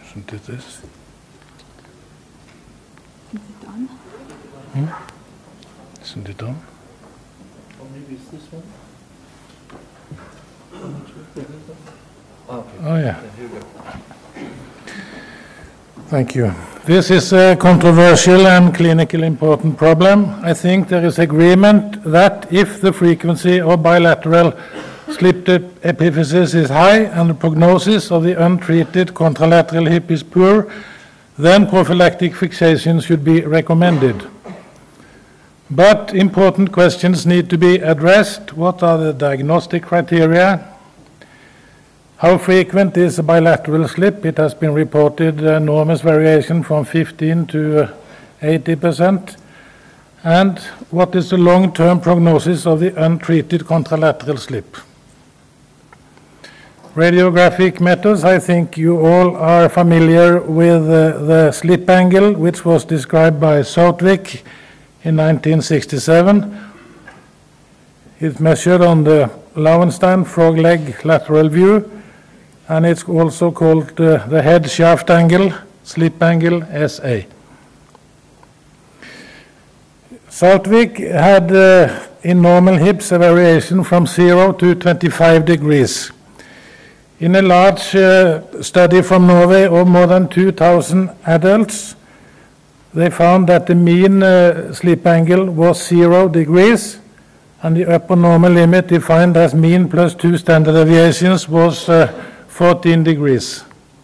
Isn't it this? Is it on? Isn't it on? Or maybe it's this one? Okay. Oh, yeah. Here we go. Thank you. This is a controversial and clinically important problem. I think there is agreement that if the frequency of bilateral slip epiphysis is high and the prognosis of the untreated contralateral hip is poor, then prophylactic fixation should be recommended. But important questions need to be addressed. What are the diagnostic criteria? How frequent is a bilateral slip? It has been reported enormous variation from 15 to 80%. And what is the long-term prognosis of the untreated contralateral slip? Radiographic methods, I think you all are familiar with the slip angle, which was described by Southwick in 1967. It's measured on the Lowenstein frog leg lateral view, and it's also called the head shaft angle, slip angle SA. Southwick had in normal hips a variation from 0 to 25 degrees. In a large study from Norway of more than 2,000 adults, they found that the mean slip angle was 0 degrees, and the upper normal limit defined as mean plus 2 standard deviations was 14 degrees.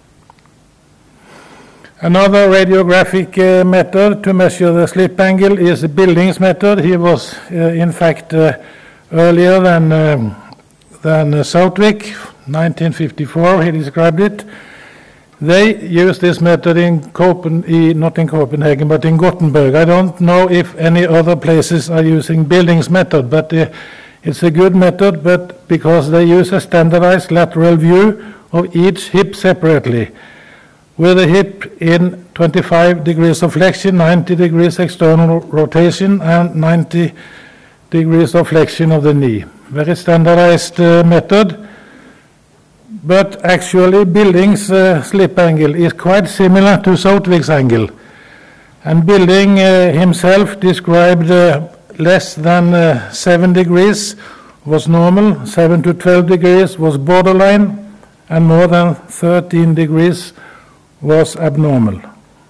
Another radiographic method to measure the slip angle is the Billings method. He was, in fact, earlier than Southwick. 1954, he described it. They used this method not in Copenhagen, but in Gothenburg. I don't know if any other places are using Billings method, but it's a good method, but because they use a standardized lateral view of each hip separately, with the hip in 25 degrees of flexion, 90 degrees external rotation, and 90 degrees of flexion of the knee. Very standardized method. But actually, Billings' slip angle is quite similar to Southwick's angle. And Billing himself described less than 7 degrees was normal, 7 to 12 degrees was borderline, and more than 13 degrees was abnormal.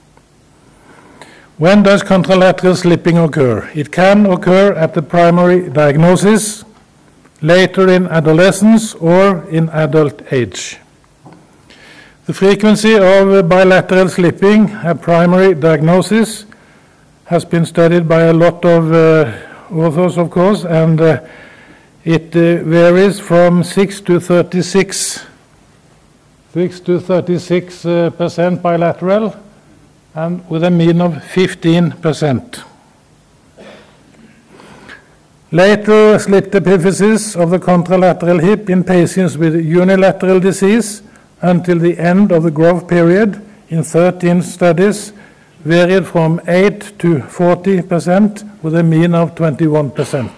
When does contralateral slipping occur? It can occur at the primary diagnosis, later in adolescence, or in adult age. The frequency of bilateral slipping at primary diagnosis has been studied by a lot of authors, of course, and it varies from 6 to 36% bilateral, and with a mean of 15%. Later slip epiphysis of the contralateral hip in patients with unilateral disease until the end of the growth period in 13 studies varied from 8 to 40% with a mean of 21%.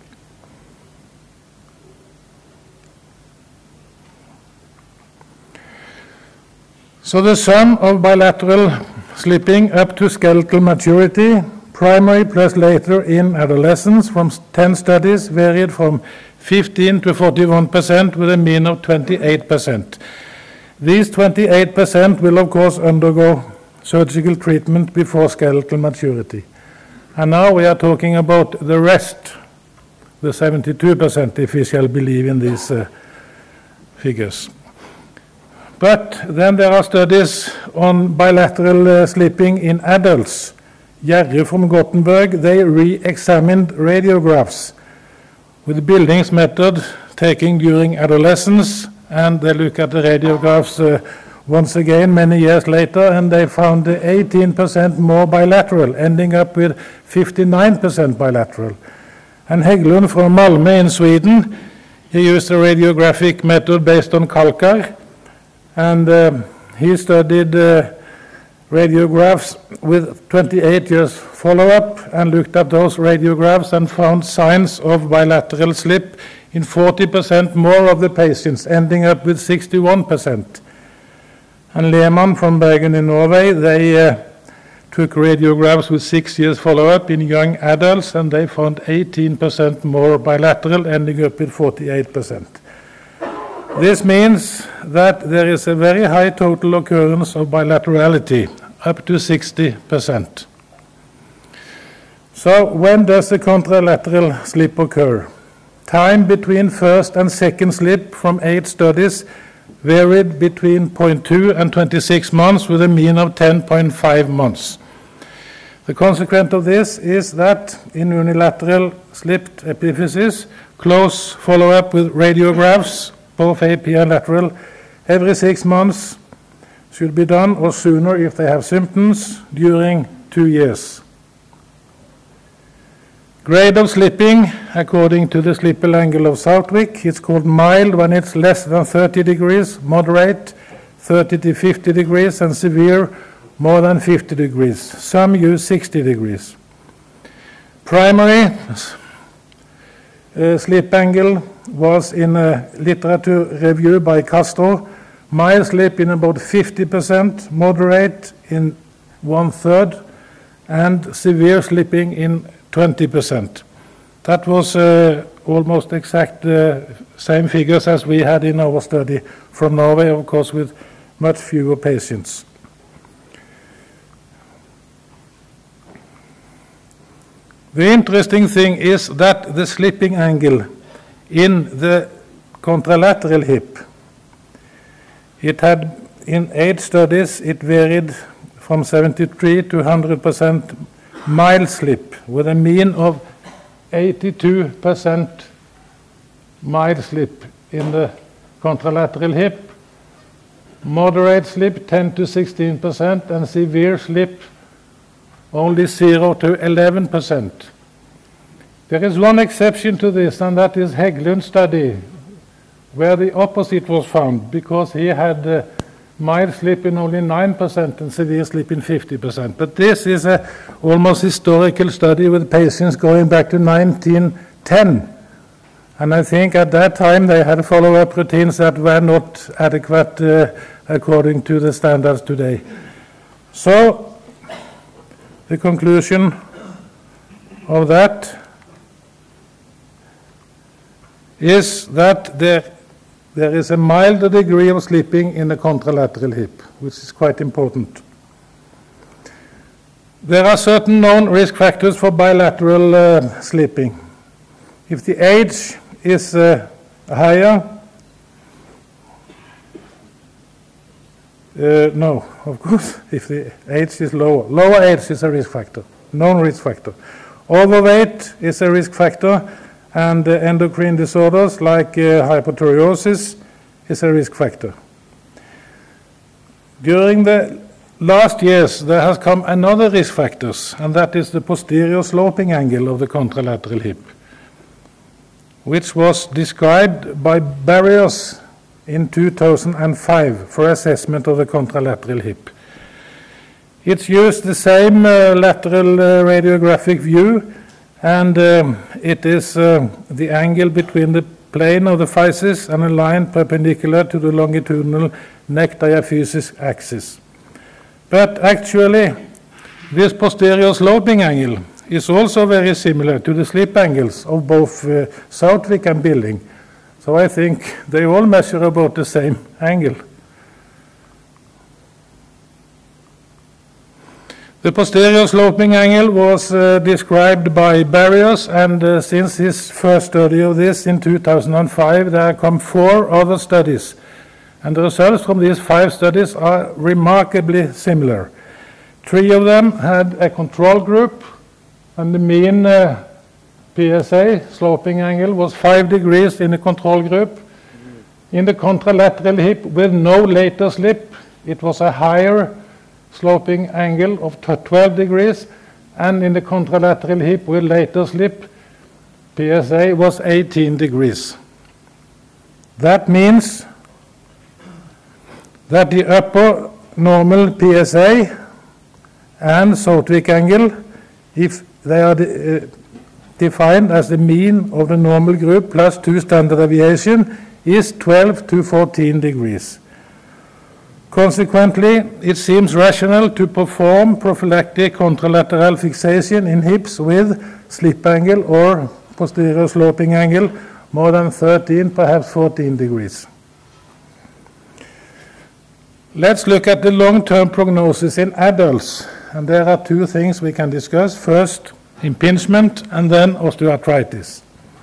So the sum of bilateral slipping up to skeletal maturity, primary plus later in adolescence, from 10 studies varied from 15 to 41% with a mean of 28%. These 28% will of course undergo surgical treatment before skeletal maturity. And now we are talking about the rest, the 72%, if we shall believe in these figures. But then there are studies on bilateral slipping in adults. Jerry from Gothenburg, they re-examined radiographs with Billings method taken during adolescence, and they look at the radiographs once again many years later, and they found 18% more bilateral, ending up with 59% bilateral. And Hägglund from Malmö in Sweden, he used a radiographic method based on Kalkar, and he studied radiographs with 28 years follow-up and looked at those radiographs and found signs of bilateral slip in 40% more of the patients, ending up with 61%. and Lehmann from Bergen in Norway, they took radiographs with 6 years follow-up in young adults, and they found 18% more bilateral, ending up with 48%. This means that there is a very high total occurrence of bilaterality, up to 60%. So when does the contralateral slip occur? Time between first and second slip from 8 studies varied between 0.2 and 26 months with a mean of 10.5 months. The consequence of this is that in unilateral slipped epiphysis, close follow-up with radiographs, both AP and lateral, every 6 months should be done, or sooner if they have symptoms, during 2 years. Grade of slipping, according to the slipple angle of Southwick, it's called mild when it's less than 30 degrees, moderate 30 to 50 degrees, and severe more than 50 degrees. Some use 60 degrees. Primary slip angle was in a literature review by Castro, mild slip in about 50%, moderate in 1/3, and severe slipping in 20%. That was almost exact same figures as we had in our study from Norway, of course, with much fewer patients. The interesting thing is that the slipping angle in the contralateral hip, it had in 8 studies, it varied from 73 to 100% mild slip, with a mean of 82% mild slip in the contralateral hip, moderate slip 10 to 16%, and severe slip only 0 to 11%. There is one exception to this, and that is Hegglund's study, where the opposite was found, because he had mild slip in only 9% and severe slip in 50%. But this is an almost historical study with patients going back to 1910. And I think at that time they had follow-up routines that were not adequate according to the standards today. So the conclusion of that is that there is a milder degree of slipping in the contralateral hip, which is quite important. There are certain known risk factors for bilateral slipping. If the age is higher, no, of course, if the age is lower age is a risk factor, known risk factor. Overweight is a risk factor, and endocrine disorders like hypothyroidism is a risk factor. During the last years, there has come another risk factors, and that is the posterior sloping angle of the contralateral hip, which was described by Barrios in 2005 for assessment of the contralateral hip. It's used the same lateral radiographic view, and it is the angle between the plane of the physis and a line perpendicular to the longitudinal neck diaphysis axis. But actually, this posterior sloping angle is also very similar to the slip angles of both Southwick and Billing. So I think they all measure about the same angle. The posterior sloping angle was described by Barrios, and since his first study of this in 2005, there have come 4 other studies. And the results from these 5 studies are remarkably similar. 3 of them had a control group, and the mean PSA sloping angle was 5 degrees in the control group. In the contralateral hip with no later slip, it was a higher sloping angle of 12 degrees, and in the contralateral hip with later slip, PSA was 18 degrees. That means that the upper normal PSA and Southwick angle, if they are defined as the mean of the normal group plus 2 standard deviation, is 12 to 14 degrees. Consequently, it seems rational to perform prophylactic contralateral fixation in hips with slip angle or posterior sloping angle more than 13, perhaps 14 degrees. Let's look at the long-term prognosis in adults. And there are two things we can discuss. First, impingement, and then osteoarthritis.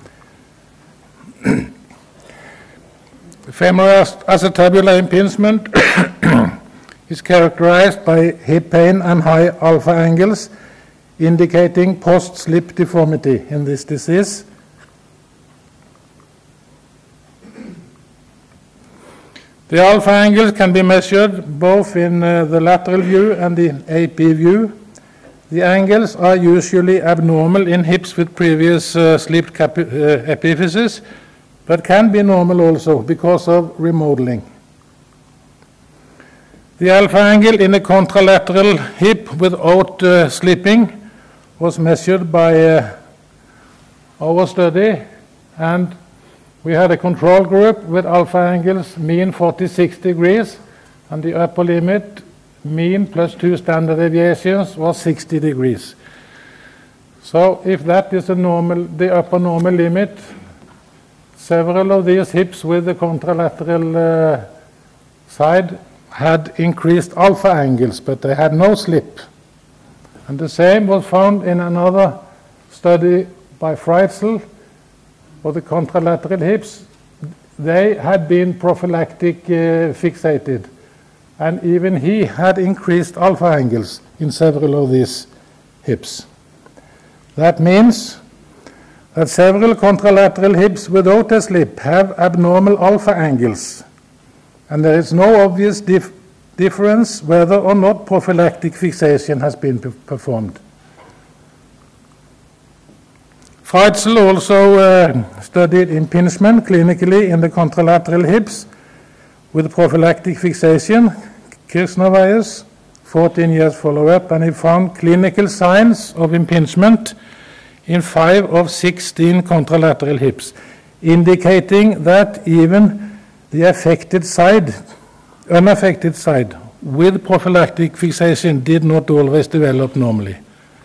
Femoral acetabular impingement is characterized by hip pain and high alpha angles, indicating post-slip deformity in this disease. The alpha angles can be measured both in the lateral view and the AP view. The angles are usually abnormal in hips with previous slipped epiphysis, but can be normal also because of remodeling. The alpha angle in a contralateral hip without slipping was measured by our study, and we had a control group with alpha angles mean 46 degrees, and the upper limit, mean plus 2 standard deviations, was 60 degrees. So if that is the upper normal limit, several of these hips with the contralateral side had increased alpha angles, but they had no slip. And the same was found in another study by Freitzel for the contralateral hips. They had been prophylactic fixated, and even he had increased alpha angles in several of these hips. That means that several contralateral hips without a slip have abnormal alpha angles, and there is no obvious difference whether or not prophylactic fixation has been performed. Freitzel also studied impingement clinically in the contralateral hips with prophylactic fixation, Kirchner-Weiss, 14 years follow-up, and he found clinical signs of impingement in 5 of 16 contralateral hips, indicating that even the unaffected side with prophylactic fixation did not always develop normally.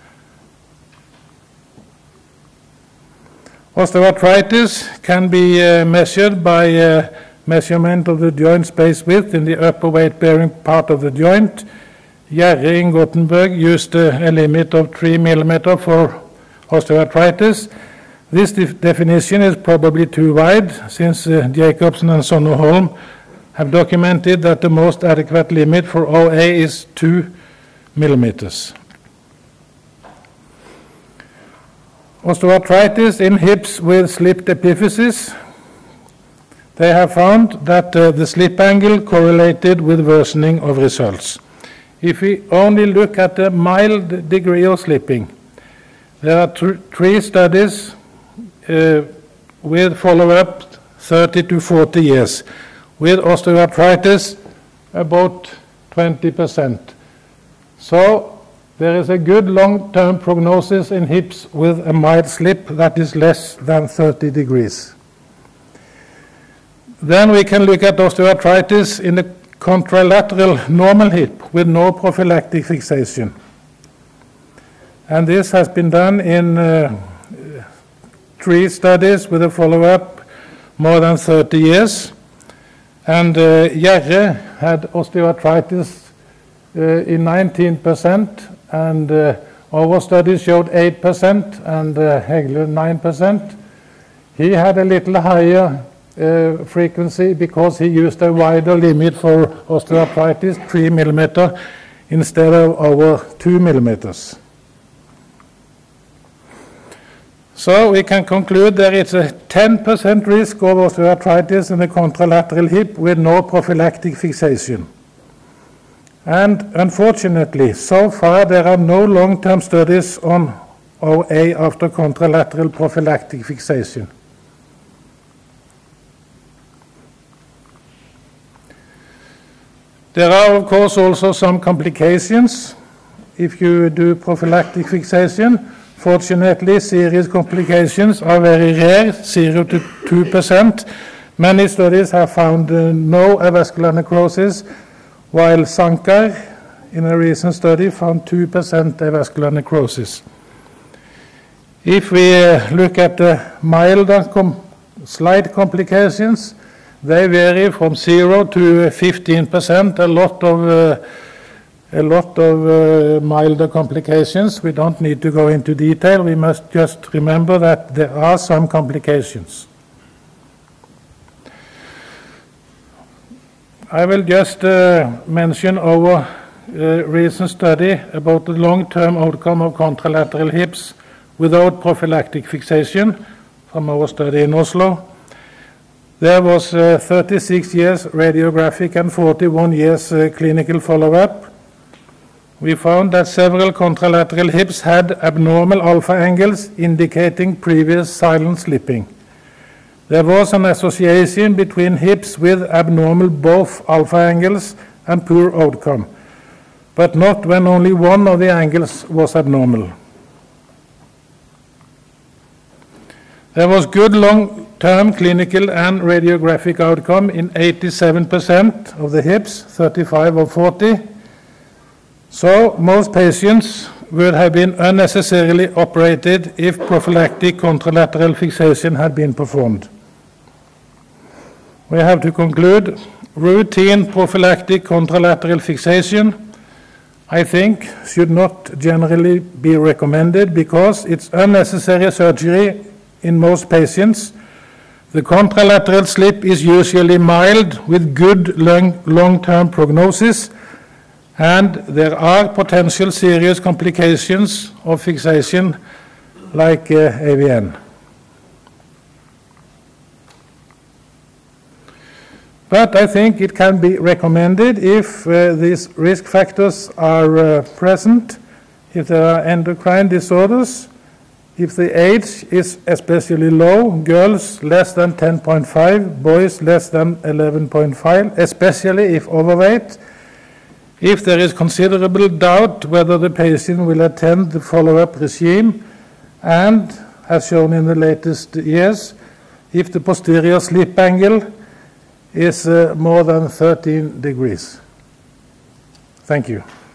Osteoarthritis can be measured by measurement of the joint space width in the upper weight-bearing part of the joint. Jerry in Gothenburg used a limit of 3 millimeters for osteoarthritis. This definition is probably too wide, since Jacobsen and Sonnerholm have documented that the most adequate limit for OA is 2 millimeters. Osteoarthritis in hips with slipped epiphysis. They have found that the slip angle correlated with worsening of results. If we only look at the mild degree of slipping, there are 3 studies with follow-up 30 to 40 years, with osteoarthritis about 20%. So there is a good long-term prognosis in hips with a mild slip that is less than 30 degrees. Then we can look at osteoarthritis in the contralateral normal hip with no prophylactic fixation. And this has been done in 3 studies with a follow-up more than 30 years. And Jerre had osteoarthritis in 19%, and our study showed 8%, and Hegler 9%. He had a little higher frequency because he used a wider limit for osteoarthritis, 3 millimeters, instead of our 2 millimeters. So we can conclude there is a 10% risk of osteoarthritis in the contralateral hip with no prophylactic fixation. And unfortunately, so far there are no long-term studies on OA after contralateral prophylactic fixation. There are, of course, also some complications if you do prophylactic fixation. Fortunately, serious complications are very rare, 0 to 2%. Many studies have found no avascular necrosis while Sankar, in a recent study, found 2% avascular necrosis. If we look at the milder slight complications, they vary from 0 to 15%, a lot of milder complications. We don't need to go into detail. We must just remember that there are some complications. I will just mention our recent study about the long-term outcome of contralateral hips without prophylactic fixation from our study in Oslo. There was 36 years radiographic and 41 years clinical follow-up. We found that several contralateral hips had abnormal alpha angles indicating previous silent slipping. There was an association between hips with abnormal both alpha angles and poor outcome, but not when only one of the angles was abnormal. There was good long-term clinical and radiographic outcome in 87% of the hips, 35 of 40. So most patients would have been unnecessarily operated if prophylactic contralateral fixation had been performed. We have to conclude, routine prophylactic contralateral fixation, I think, should not generally be recommended because it's unnecessary surgery in most patients. The contralateral slip is usually mild with good long-term prognosis, and there are potential serious complications of fixation like AVN. But I think it can be recommended if these risk factors are present, if there are endocrine disorders, if the age is especially low, girls less than 10.5, boys less than 11.5, especially if overweight, if there is considerable doubt whether the patient will attend the follow-up regime, and, as shown in the latest years, if the posterior slip angle is more than 13 degrees. Thank you.